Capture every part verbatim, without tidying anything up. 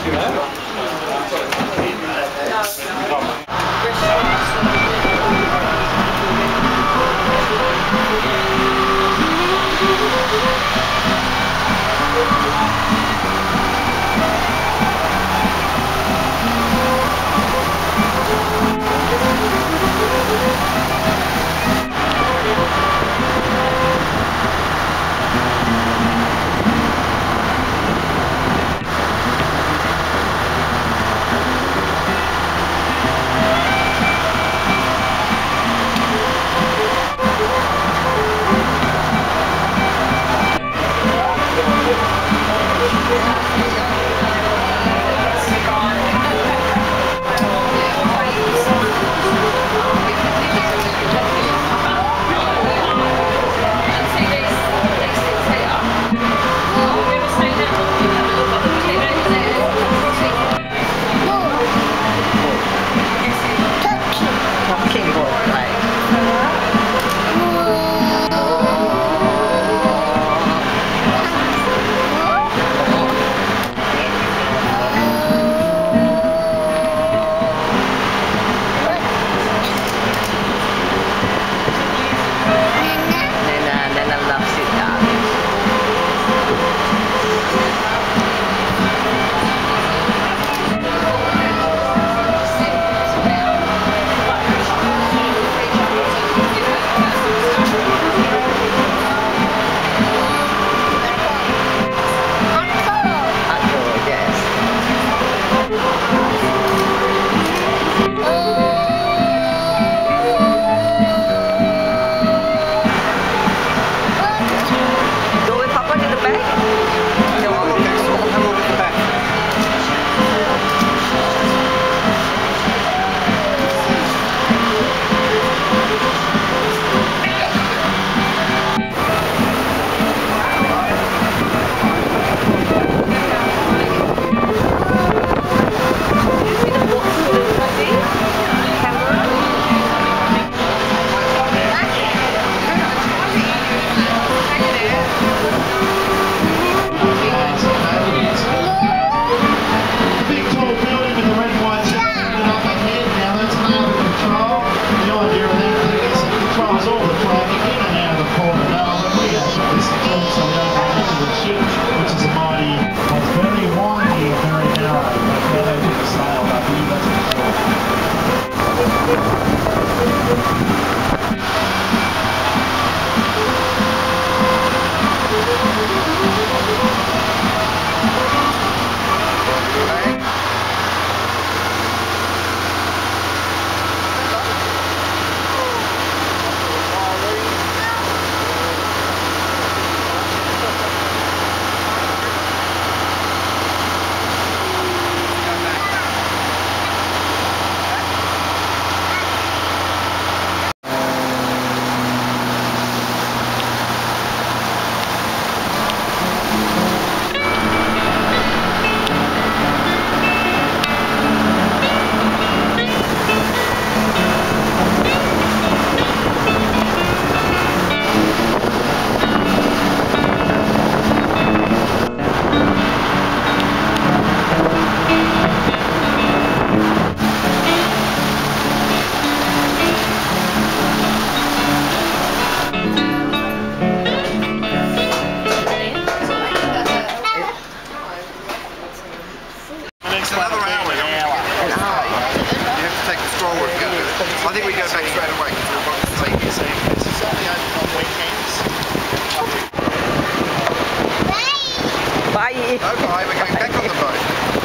Okay, we're going back on the boat.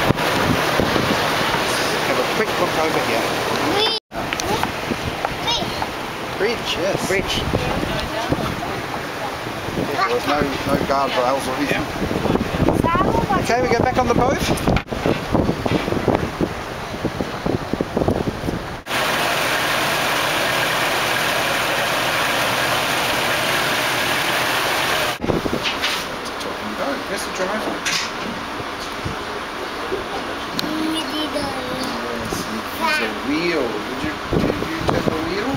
Have a quick look over here. Bridge, yes. Bridge. There was no, no guardrails or anything. Okay, we go back on the boat. Where's the driver? There's a wheel. Did you, did you tap the wheel?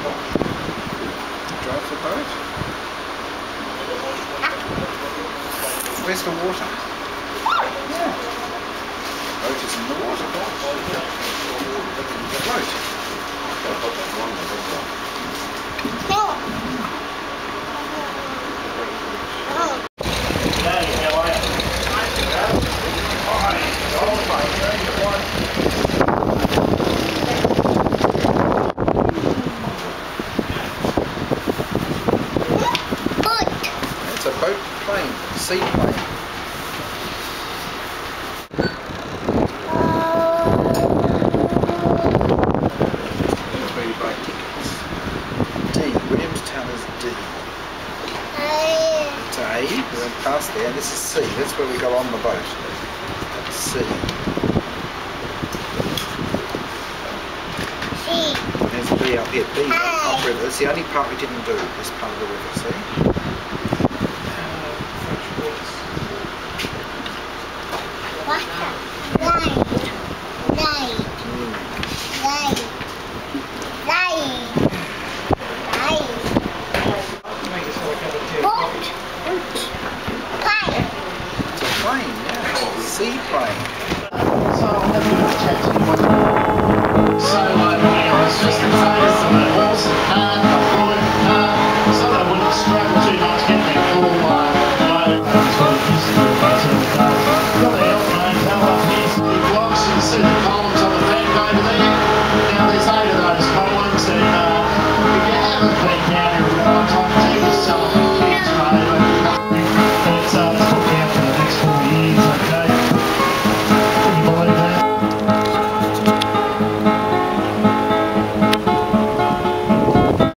Drive the boat? Where's the water? Yeah. where we go on the boat. Let's see. There's B up here. B, upriver. It's the only part we didn't do, this part of the river, see? Water. Light. Light. Light. Light. Light. Boat. Plane. It's a plane, yeah. Seaplane. So, I was just